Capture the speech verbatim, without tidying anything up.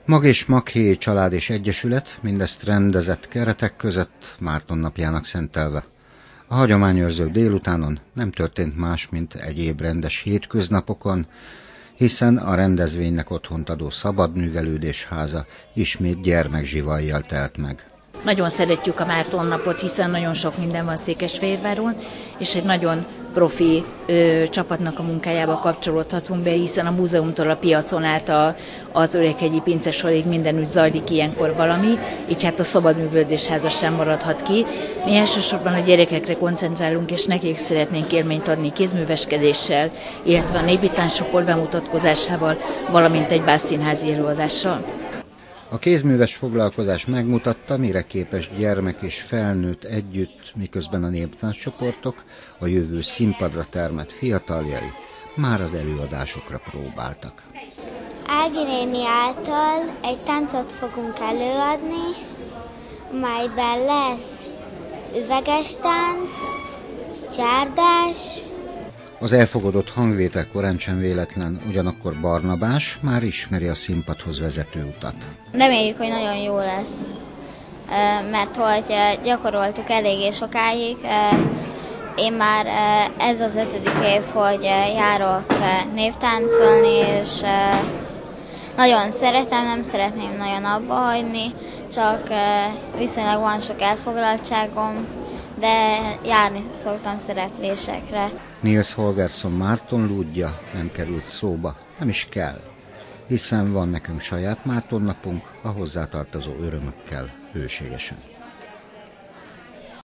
Mag és Maghéj Család és Egyesület mindezt rendezett keretek között Márton napjának szentelve. A hagyományőrző délutánon nem történt más, mint egyéb rendes hétköznapokon, hiszen a rendezvénynek otthont adó Szabadművelődés Háza ismét gyermekzsivajjal telt meg. Nagyon szeretjük a Márton napot, hiszen nagyon sok minden van Székesfehérváron, és egy nagyon profi ö, csapatnak a munkájába kapcsolódhatunk be, hiszen a múzeumtól a piacon át a, az Öreghegyi Pincesorig mindenütt zajlik ilyenkor valami, így hát a Szabadművelődés Háza sem maradhat ki. Mi elsősorban a gyerekekre koncentrálunk, és nekik szeretnénk élményt adni kézműveskedéssel, illetve a népi tánccsoport bemutatkozásával, valamint egy bábszínházi előadással. A kézműves foglalkozás megmutatta, mire képes gyermek és felnőtt együtt, miközben a néptánccsoportok, a jövő színpadra termett fiataljai már az előadásokra próbáltak. Ági néni által egy táncot fogunk előadni, melyben lesz üveges tánc, csárdás. Az elfogadott hangvétel korán sem véletlen, ugyanakkor Barnabás már ismeri a színpadhoz vezető utat. Reméljük, hogy nagyon jó lesz, mert hogy gyakoroltuk eléggé sokáig. Én már ez az ötödik év, hogy járok néptáncolni, és nagyon szeretem, nem szeretném nagyon abba hagyni, csak viszonylag van sok elfoglaltságom, de járni szoktam szereplésekre. Niels Holgersson Márton lúdja nem került szóba, nem is kell, hiszen van nekünk saját Márton napunk a hozzátartozó örömökkel bőségesen.